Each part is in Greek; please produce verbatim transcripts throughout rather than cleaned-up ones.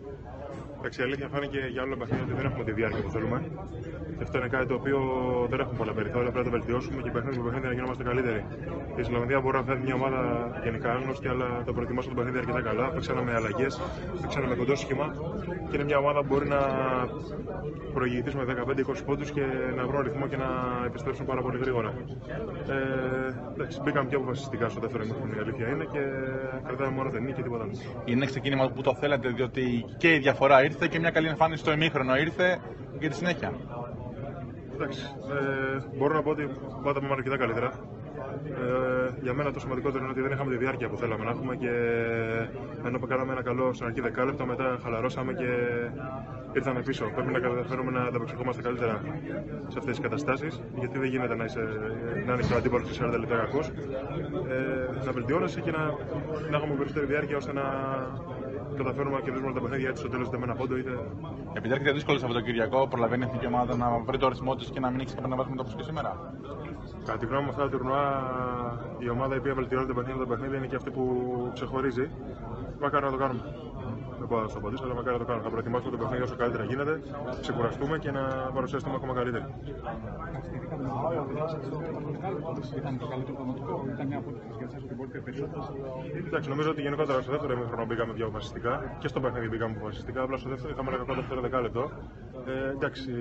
Εντάξει, η αλήθεια φάνηκε για όλο το παιχνίδι ότι δεν έχουμε τη διάρκεια που θέλουμε. Και αυτό είναι κάτι το οποίο δεν έχουμε πολλά περιθώρια, πρέπει να το βελτιώσουμε και παιχνίδι με παιχνίδι να γινόμαστε καλύτεροι. Η Ισλανδία μπορεί να φέρει μια ομάδα γενικά άγνωστη, αλλά το προετοιμάσαμε το παιχνίδι αρκετά καλά. Παίξαμε με αλλαγές, παίξαμε με κοντό σχήμα και είναι μια ομάδα που μπορεί να προηγηθεί με δεκαπέντε είκοσι πόντους και να βρουν ρυθμό και να επιστρέψουν πάρα πολύ γρήγορα. Ε, εντάξει, μπήκαμε πιο αποφασιστικά στο δεύτερο ημίχρονο, η αλήθεια είναι, και κρατάμε μόνο την νίκη και τίποτα άλλο. Είναι ξεκίνημα που το θέλετε, διότι και η διαφορά ήρθε και μια καλή εμφάνιση στο ημίχρονο ήρθε για τη συνέχεια. Εντάξει, ε, μπορώ να πω ότι πάντα πάμε αρκετά καλύτερα. Ε, για μένα το σημαντικότερο είναι ότι δεν είχαμε τη διάρκεια που θέλαμε να έχουμε και ενώ κάναμε ένα καλό στην αρχή δεκάλεπτο, μετά χαλαρώσαμε και ήρθαμε πίσω. Πρέπει να καταφέρουμε να ανταπεξερχόμαστε καλύτερα σε αυτές τις καταστάσεις, γιατί δεν γίνεται να, είσαι, να είναι στο αντίπαλο σε σαράντα λεπτά κακός. Ε, να βελτιώνεσαι και να, να έχουμε περισσότερη διάρκεια ώστε να καταφέρουμε να κερδίσουμε τα παιχνίδια είτε στο τέλος είτε με ένα πόντο είτε. Επειδή έρχεται δύσκολο Σαββατοκυριακό, προλαβαίνει η εθνική ομάδα να βρει το ρυθμό της και να μην έχει επαναβάσιμο όπως και σήμερα. Κατά τη γνώμη μου, αυτά τα τουρνουά η ομάδα η οποία βελτιώνεται το παιχνίδι, το παιχνίδι είναι και αυτή που ξεχωρίζει. Μακάρι να το κάνουμε. Δεν μπορώ να σου απαντήσω, αλλά μακάρι να το κάνουμε. Θα προετοιμάσουμε το παιχνίδι όσο καλύτερα γίνεται, ξεκουραστούμε και να παρουσιαστούμε ακόμα καλύτερα. Εντάξει, νομίζω ότι γενικότερα στο δεύτερο ημίχρονο μπήκαμε πιο αποφασιστικά και στο παιχνίδι μπήκαμε αποφασιστικά. Απλά στο δεύτερο είχαμε ένα κακό δεύτερο δεκάλεπτο. Ε, εντάξει.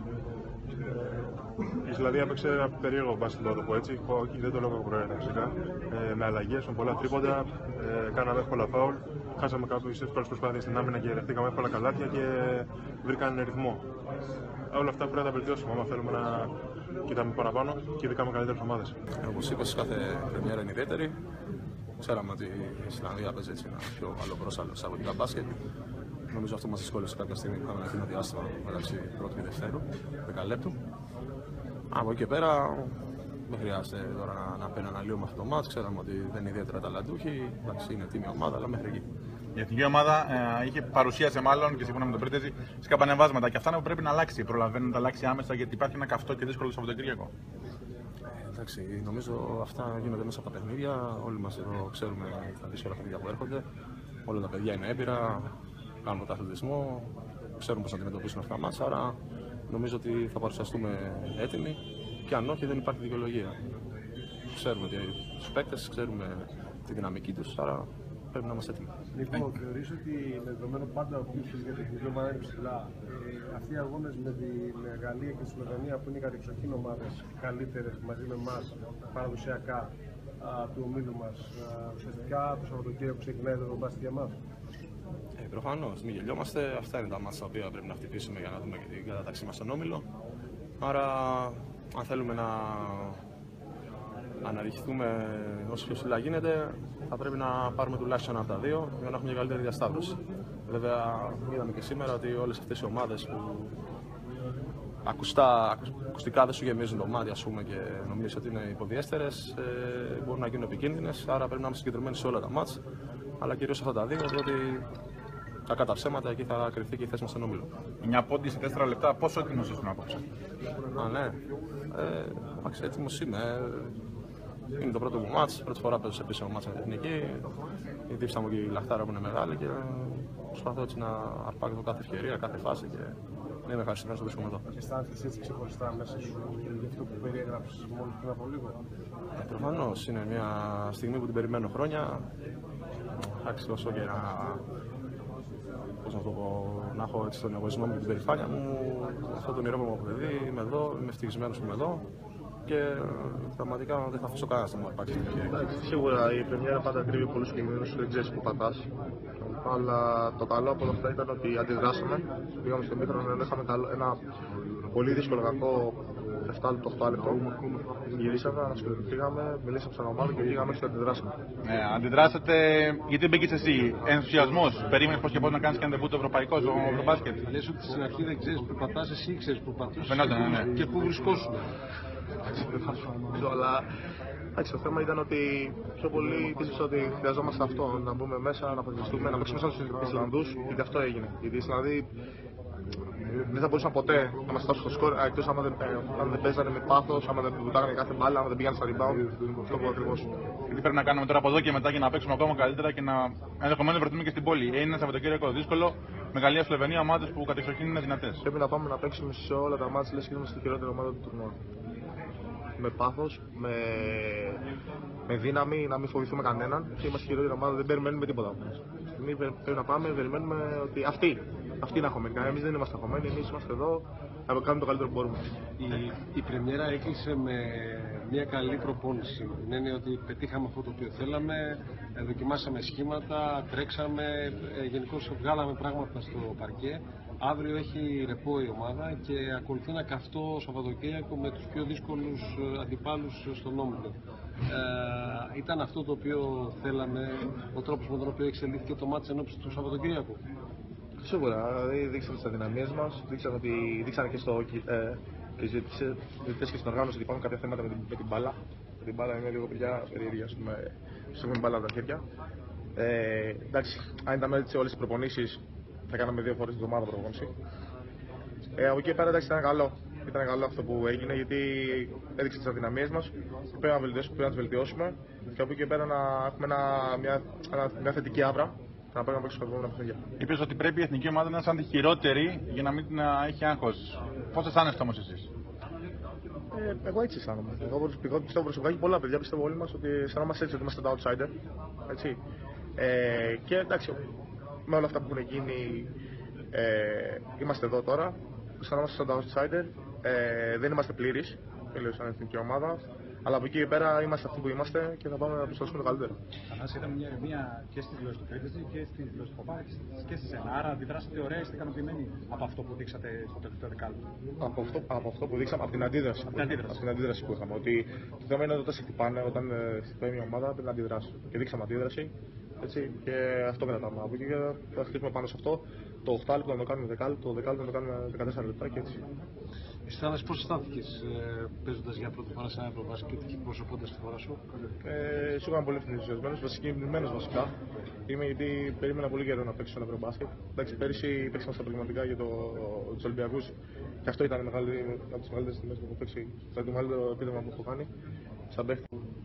Η Ισλανδία έπαιξε ένα περίεργο μπάσκετ, να το πω έτσι, δεν το λόγο προέρχεται φυσικά. Ε, με αλλαγές, με πολλά τρίποντα, ε, κάναμε εύκολα φάουλ, χάσαμε κάποιες εύκολες προσπάθειες στην άμυνα και δεχτήκαμε εύκολα καλάθια και βρήκαν ρυθμό. Όλα αυτά πρέπει να τα βελτιώσουμε, άμα θέλουμε να κοιτάμε παραπάνω και ειδικά με καλύτερες ομάδες. Όπως είπες, κάθε πρεμιέρα είναι ιδιαίτερη. Ξέραμε ότι η Ισλανδία παίζει έτσι ένα πιο καλό πρόσαλλο εισαγωγικά μπάσκετ. Νομίζω αυτό μας δυσκόλεσε κάποια στιγμή που είχαμε ένα διάστημα μεταξύ πρώτου και δευτέρου, δεκαλέπτου. Από εκεί και πέρα δεν χρειάζεται τώρα να, να, να αναλύουμε αυτό το μάτς. Ξέραμε ότι δεν είναι ιδιαίτερα ταλαντούχοι, είναι τίμια ομάδα, αλλά μέχρι εκεί. Η εθνική ομάδα ε, είχε παρουσίασε μάλλον και σύμφωνα με τον Πρίτεζη σκαμπανεβάσματα και αυτά είναι που πρέπει να αλλάξει. Προλαβαίνει να τα αλλάξει άμεσα γιατί υπάρχει ένα καυτό και δύσκολο Σαββατοκύριακο. Ε, εντάξει, νομίζω αυτά γίνονται μέσα από τα παιχνίδια. Όλοι μας εδώ ξέρουμε τα δύσκολα παιχνίδια που έρχονται. Όλα τα παιδιά είναι έμπειρα, κάνουν πρωταθλητισμό, ξέρουν πώς να αντιμετωπίσουν αυτά τα μάτσα. Άρα νομίζω ότι θα παρουσιαστούμε έτοιμοι και αν όχι δεν υπάρχει δικαιολογία. Ξέρουμε τους παίκτες, ξέρουμε τη δυναμική τους, άρα πρέπει να είμαστε έτοιμοι. Λοιπόν, θεωρείς ότι με δεδομένο πάντα ο πύχης για την εθνική ομάδα είναι ψηλά, ε, αυτοί οι αγώνες με τη Γαλλία και τη Σλοβενία που είναι οι κατεξοχήν ομάδες καλύτερες μαζί με εμάς παραδοσιακά α, του ομίλου μας, α, ουσιαστικά το Σαββατοκύριακο ξεκινάει το μπάσκετ για εμάς? Ε, προφανώς, μην γελιόμαστε. Αυτά είναι τα μάτσα τα οποία πρέπει να χτυπήσουμε για να δούμε και την κατάταξή μας στον όμιλο. Άρα, αν θέλουμε να αναρριχθούμε όσο πιο ψηλά γίνεται, θα πρέπει να πάρουμε τουλάχιστον ένα από τα δύο για να έχουμε μια καλύτερη διασταύρωση. Βέβαια, είδαμε και σήμερα ότι όλες αυτές οι ομάδες που ακουστά, ακουστικά δεν σου γεμίζουν το μάτι, ας πούμε, και νομίζεις ότι είναι υποδιέστερες, ε, μπορούν να γίνουν επικίνδυνες. Άρα πρέπει να είμαστε συγκεντρωμένοι σε όλα τα μάτς, αλλά κυρίως αυτά τα δύο, διότι κακά τα ψέματα εκεί θα κρυφτεί και η θέση μας στον όμιλο. Μια πόντι σε τέσσερα λεπτά, πόσο έτοιμος ήσουν απόψε? Α, ναι. Ε, εντάξει, έτοιμος είμαι. Είναι το πρώτο μου μάτς, πρώτη φορά παίζω σε επίσημο μάτς με την εθνική. Η δίψα μου και η λαχτάρα που είναι μεγάλη και προσπαθώ έτσι να αρπάξω κάθε ευκαιρία, κάθε φάση και να είμαι ευχαριστημένος να βρίσκομαι εδώ. Αισθάνεσαι έτσι ξεχωριστά μέσα σου για αυτό που περιέγραψες μόλις πριν από λίγο? Ε, προφανώς είναι μια στιγμή που την περιμένω χρόνια. Εντάξει, όσο και να, πώς να, το πω, να έχω έτσι τον εγωισμό μου και την περηφάνεια μου, αυτό το όνειρό μου από παιδί, είμαι εδώ, είμαι ευτυχισμένος που είμαι εδώ και πραγματικά δεν θα αφήσω κανένα να μου αρπάξει την ευκαιρία. Σίγουρα η πρεμιέρα πάντα κρύβει πολλούς κινδύνους, δεν ξέρεις που πατάς. Αλλά το καλό από όλα αυτά ήταν ότι αντιδράσαμε. Πήγαμε στο μήχρονο, είχαμε ένα πολύ δύσκολο κακό επτά λεπτό, οκτώ λεπτό. Γυρίσαμε, ανασκελευθήκαμε, μιλήσαμε σαν ομάδα και πήγαμε και αντιδράσαμε. Ναι, αντιδράσατε γιατί μπήκες εσύ. Ενθουσιασμός. Περίμενες πώς και πώς να κάνεις και αντεβού το ευρωπαϊκό, στο μπάσκετ. Λες ότι στην αρχή δεν ξέρεις που πατάς, εσύ ξέρεις που πατάς. Φαινόταν, ναι, ναι. Και πού βρισκόσουν. Αλλά εντάξει, το θέμα ήταν ότι πιο πολύ πίστεψα ότι χρειαζόμαστε αυτό, να μπούμε μέσα, να αποκλειστούμε, να παίξουμε σαν τους Ισλανδούς, γιατί αυτό έγινε. Γιατί οι Ισλανδοί δεν θα μπορούσαν ποτέ να μας φτάσουν στο σκορ, εκτός άμα δεν, αν δεν παίζανε με πάθος, άμα δεν βουτάγανε κάθε μπάλα, άμα δεν πήγαν στα rebound. Αυτό που ακριβώς. Τι πρέπει να κάνουμε τώρα από εδώ και μετά για να παίξουμε ακόμα καλύτερα και να ενδεχομένως βρεθούμε και στην πόλη. Είναι ένα Σαββατοκύριακο δύσκολο, με Γαλλία-Σλοβενία, ομάδες που κατεξοχήν είναι δυνατές. Πρέπει να πάμε να παίξουμε σε όλα τα μάτς, λες και είμαστε στη χειρότερη ομάδα του τουρνουά. Με πάθος, με... με δύναμη, να μην φοβηθούμε κανέναν και είμαστε στη χειρότερη ομάδα, δεν περιμένουμε τίποτα από μας. Στιγμή πρέπει να πάμε, περιμένουμε ότι αυτοί, αυτοί είναι αγχωμένοι. Εμείς δεν είμαστε αγχωμένοι, εμείς είμαστε εδώ να κάνουμε το καλύτερο που μπορούμε. Η, η πρεμιέρα έκλεισε με μια καλή προπόνηση. Με την έννοια ότι πετύχαμε αυτό το οποίο θέλαμε, δοκιμάσαμε σχήματα, τρέξαμε, γενικώς βγάλαμε πράγματα στο παρκέ. Αύριο έχει ρεπό η ομάδα και ακολουθεί ένα καυτό Σαββατοκύριακο με τους πιο δύσκολους αντιπάλους στον όμιλο. Ε, ήταν αυτό το οποίο θέλαμε, ο τρόπος με τον οποίο εξελίχθηκε το μάτς ενόψει του Σαββατοκύριακου. Σίγουρα, δηλαδή δείξαμε τις αδυναμίες μας, δείξαμε, ότι, δείξαμε και, στο, ε, και ζητητές και στην οργάνωση ότι υπάρχουν κάποια θέματα με την, με την μπάλα. Με την μπάλα είναι λίγο παιδιά περίεργη, ας πούμε, σε έχουμε μπάλα από τα χέρια. Ε, εντάξει, αν ήταν έτσι όλες τις προπονήσεις, θα κάναμε δύο φορές την εβδομάδα προπόνηση. Ε, από εκεί πέρα εντάξει, ήταν καλό. Ήταν καλό αυτό που έγινε γιατί έδειξε τις αδυναμίες μας. Πρέπει να, πρέπει να τις βελτιώσουμε και από εκεί πέρα να έχουμε ένα, μια, ένα, μια θετική άβρα. Να πάμε να παίξουμε τα επόμενα παιχνίδια. Είπες ότι πρέπει η εθνική ομάδα να είναι σαν τη χειρότερη για να μην να έχει άγχος. Πώς αισθάνεστε όμως εσείς? Ε, εγώ έτσι αισθάνομαι. Εγώ πιστεύω προσωπικά και πολλά παιδιά πιστεύω όλοι μας ότι αισθανόμαστε έτσι, ότι είμαστε τα outsider. Έτσι. Ε, και εντάξει, με όλα αυτά που έχουν γίνει, ε, είμαστε εδώ τώρα. Αισθανόμαστε σαν τα outsider. Ε, δεν είμαστε πλήρεις, σαν εθνική ομάδα. Αλλά από εκεί και πέρα είμαστε αυτοί που είμαστε και θα πάμε να προσπαθήσουμε το καλύτερο. Ανάση, ήταν μια ερμηνεία και στη δηλώση του Πρίτεζη και στη δηλώση του Παπά και στη σένα. Άρα αντιδράσατε ωραία, είστε ικανοποιημένοι από αυτό που δείξατε στο τελευταίο δεκάλεπτο. Από αυτό, από αυτό που δείξαμε, από την αντίδραση, από την αντίδραση. Από την αντίδραση που είχαμε. Ότι το θέμα είναι ότι όταν σε χτυπάνε, όταν χτυπάει μια ομάδα, πρέπει να αντιδράσει. Και δείξαμε αντίδραση. Έτσι, και αυτό κρατάμε. Από εκεί θα χτυπήσουμε πάνω σε αυτό. Το οκτώ λεπτό να το κάνουμε δεκάλεπτο, το δεκάλεπτο να το κάνουμε δεκατέσσερα λεπτά και έτσι. Αισθάνεσαι πώς αισθάνθηκες ε, παίζοντας για πρώτη φορά σε ένα Ευρωμπάσκετ και εκπροσωπώντας τη χώρα σου? Ε, σίγουρα είμαι πολύ ενθουσιασμένος, βασικά βασικά. Είμαι γιατί περίμενα πολύ καιρό να παίξω ένα Ευρωμπάσκετ. Εντάξει, πέρυσι παίξαμε στα προγραμματικά για το, τους Ολυμπιακούς και αυτό ήταν μεγάλη, από τις μεγαλύτερες στιγμές που έχω παίξει, το μεγαλύτερο επίδομα που έχω κάνει σαν παίχτη.